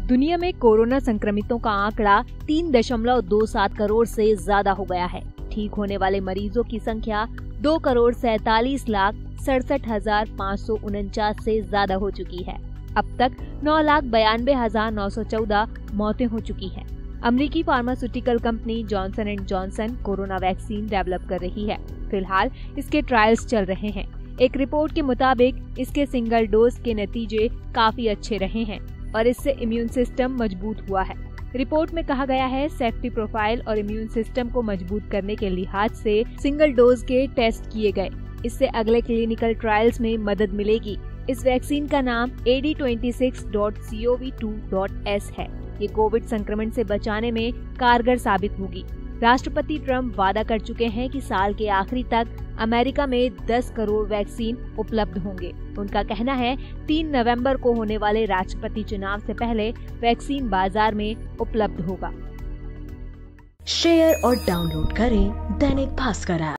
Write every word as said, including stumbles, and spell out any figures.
दुनिया में कोरोना संक्रमितों का आंकड़ा तीन दशमलव दो सात करोड़ से ज्यादा हो गया है। ठीक होने वाले मरीजों की संख्या दो करोड़ सैतालीस लाख सड़सठ हजार पाँच सौ उनचास से ज्यादा हो चुकी है। अब तक नौ लाख बयानबे हजार नौ सौ चौदह मौतें हो चुकी हैं। अमेरिकी pharmaceutical company Johnson and Johnson corona vaccine develop कर रही है। फिलहाल इसके ट्रायल्स चल रहे हैं। एक रिपोर्ट के मुताबिक इसके सिंगल डोज के नतीजे काफी अच्छे रहे हैं और इससे इम्यून सिस्टम मजबूत हुआ है। रिपोर्ट में कहा गया है, सेफ्टी प्रोफाइल और इम्यून सिस्टम को मजबूत करने के लिहाज से सिंगल डोज के टेस्ट किए गए। इससे अगले क्लिनिकल ट्रायल्स में मदद मिलेगी। इस वैक्सीन का नाम A D two six dot C O V two dot S है। ये कोविड संक्रमण से बचाने में कारगर साबित होगी। राष्ट्रपति ट्रंप वादा कर चुके हैं कि साल के आखिरी तक अमेरिका में दस करोड़ वैक्सीन उपलब्ध होंगे। उनका कहना है तीन नवंबर को होने वाले राष्ट्रपति चुनाव से पहले वैक्सीन बाजार में उपलब्ध होगा। शेयर और डाउनलोड करें दैनिक भास्कर ऐप।